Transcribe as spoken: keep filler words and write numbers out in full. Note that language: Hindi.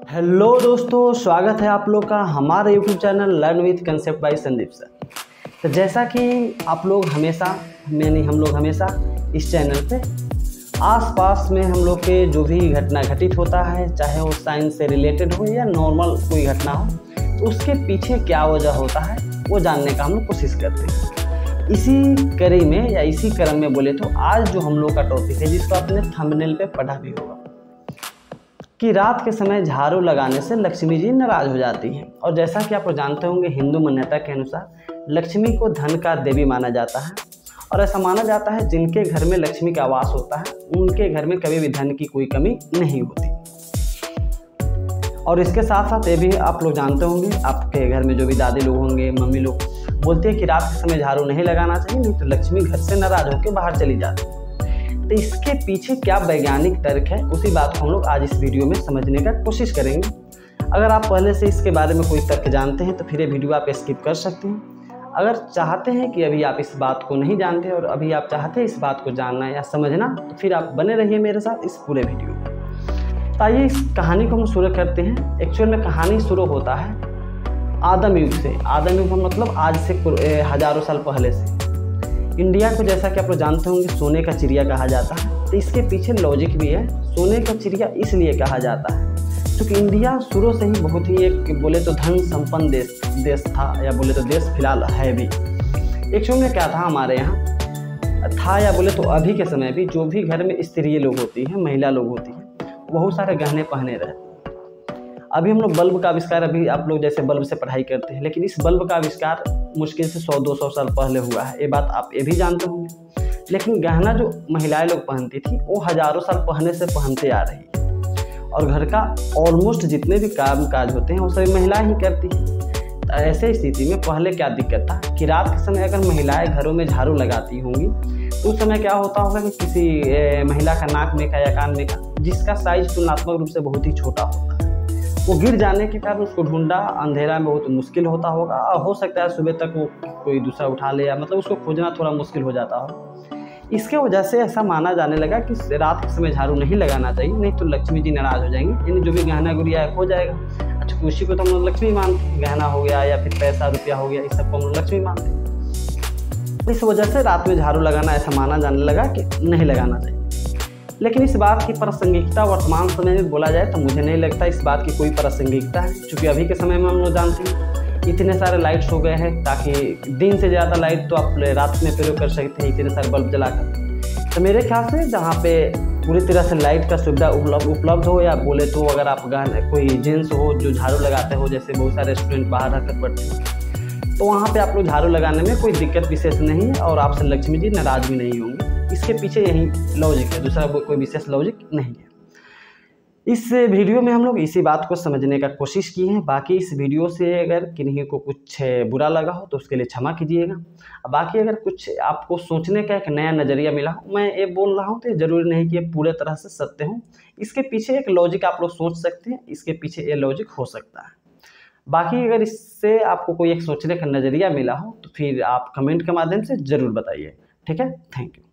हेलो दोस्तों, स्वागत है आप लोग का हमारे YouTube channel learn with concept by Sandeep sir. तो जैसा कि आप लोग हमेशा मैंने हम लोग हमेशा इस चैनल पे आसपास में हम लोग के जो भी घटना घटित होता है, चाहे वो साइंस से रिलेटेड हो या नॉर्मल कोई घटना हो, तो उसके पीछे क्या वजह होता है वो जानने का हम लोग कोशिश करते हैं। इसी कड़ी में या इसी क्रम में बोले तो आज जो हम लोग का टॉपिक है, जिसको आपने थंबनेल पे पढ़ा भी होगा कि रात के समय झाड़ू लगाने से लक्ष्मी जी नाराज हो जाती हैं। और जैसा कि आप लोग जानते होंगे, हिंदू मान्यता के अनुसार लक्ष्मी को धन का देवी माना जाता है और ऐसा माना जाता है जिनके घर में लक्ष्मी का वास होता है उनके घर में कभी भी धन की कोई कमी नहीं होती। और इसके साथ साथ ये भी आप लोग जानते होंगे, आपके घर में जो भी दादी लोग होंगे, मम्मी लोग बोलते हैं कि रात के समय झाड़ू नहीं लगाना चाहिए, नहीं तो लक्ष्मी घर से नाराज होकर बाहर चली जाती है। तो इसके पीछे क्या वैज्ञानिक तर्क है, उसी बात को हम लोग आज इस वीडियो में समझने का कोशिश करेंगे। अगर आप पहले से इसके बारे में कोई तर्क जानते हैं तो फिर ये वीडियो आप स्किप कर सकते हैं। अगर चाहते हैं कि अभी आप इस बात को नहीं जानते और अभी आप चाहते हैं इस बात को जानना या समझना, तो फिर आप बने रहिए मेरे साथ इस पूरे वीडियो में। तो आइए इस कहानी को हम शुरू करते हैं। एक्चुअल में कहानी शुरू होता है आदम युग से। आदम युग मतलब आज से हज़ारों साल पहले से। इंडिया को जैसा कि आप लोग जानते होंगे सोने का चिड़िया कहा जाता है, तो इसके पीछे लॉजिक भी है। सोने का चिड़िया इसलिए कहा जाता है क्योंकि इंडिया शुरू से ही बहुत ही एक बोले तो धन संपन्न देश देश था, या बोले तो देश फिलहाल है भी। एक समय में क्या था हमारे यहाँ था, या बोले तो अभी के समय भी जो भी घर में स्त्री लोग होती हैं, महिला लोग होती हैं, बहुत सारे गहने पहने रहते। अभी हम लोग बल्ब का आविष्कार, अभी आप लोग जैसे बल्ब से पढ़ाई करते हैं, लेकिन इस बल्ब का आविष्कार मुश्किल से सौ दो सौ साल पहले हुआ है। ये बात आप ये भी जानते होंगे। लेकिन गहना जो महिलाएं लोग पहनती थी वो हजारों साल पहने से पहनते आ रही है, और घर का ऑलमोस्ट जितने भी काम काज होते हैं वो सभी महिलाएं ही करती हैं। तो ऐसे स्थिति में पहले क्या दिक्कत था कि रात के समय अगर महिलाएं घरों में झाड़ू लगाती होंगी तो उस समय क्या होता होगा कि किसी महिला का नाक में का या कान में का, जिसका साइज तुलनात्मक रूप से बहुत ही छोटा होता है, वो गिर जाने के कारण उसको ढूंढना अंधेरा में बहुत मुश्किल होता होगा। और हो सकता है सुबह तक वो कोई दूसरा उठा ले, या मतलब उसको खोजना थोड़ा मुश्किल हो जाता हो। इसके वजह से ऐसा माना जाने लगा कि रात के समय झाड़ू नहीं लगाना चाहिए, नहीं तो लक्ष्मी जी नाराज हो जाएंगे, यानी जो भी गहना गुड़िया है खो जाएगा। अच्छा, खुशी को तो हम लोग लक्ष्मी मानते हैं, गहना हो गया या फिर पैसा रुपया हो गया, इस सबको हम लोग लक्ष्मी मानते हैं। इस वजह से रात में झाड़ू लगाना ऐसा माना जाने लगा कि नहीं लगाना चाहिए। लेकिन इस बात की प्रासंगिकता वर्तमान समय में बोला जाए तो मुझे नहीं लगता इस बात की कोई प्रासंगिकता है, क्योंकि अभी के समय में हम लोग जानते हैं इतने सारे लाइट्स हो गए हैं, ताकि दिन से ज़्यादा लाइट तो आप रात में प्रयोग कर सकते हैं इतने सारे बल्ब जलाकर। तो मेरे ख्याल से जहाँ पे पूरी तरह से लाइट का सुविधा उपलब्ध उपलब्ध हो, या बोले तो अगर आप गाने कोई जेंट्स हो जो झाड़ू लगाते हो, जैसे बहुत सारे स्टूडेंट बाहर रहकर पढ़ते हैं, तो वहाँ पे आप लोग झाड़ू लगाने में कोई दिक्कत विशेष नहीं है और आपसे लक्ष्मी जी नाराज भी नहीं होंगे। इसके पीछे यही लॉजिक है, दूसरा कोई विशेष लॉजिक नहीं है। इस वीडियो में हम लोग इसी बात को समझने का कोशिश की है। बाकी इस वीडियो से अगर किन्हीं को कुछ बुरा लगा हो तो उसके लिए क्षमा कीजिएगा। बाकी अगर कुछ आपको सोचने का एक नया नज़रिया मिला हो, मैं ये बोल रहा हूँ तो ज़रूरी नहीं कि ये पूरे तरह से सत्य हो। इसके पीछे एक लॉजिक आप लोग सोच सकते हैं, इसके पीछे ये लॉजिक हो सकता है। बाकी अगर इससे आपको कोई एक सोचने का नज़रिया मिला हो तो फिर आप कमेंट के माध्यम से ज़रूर बताइए। ठीक है, थैंक यू।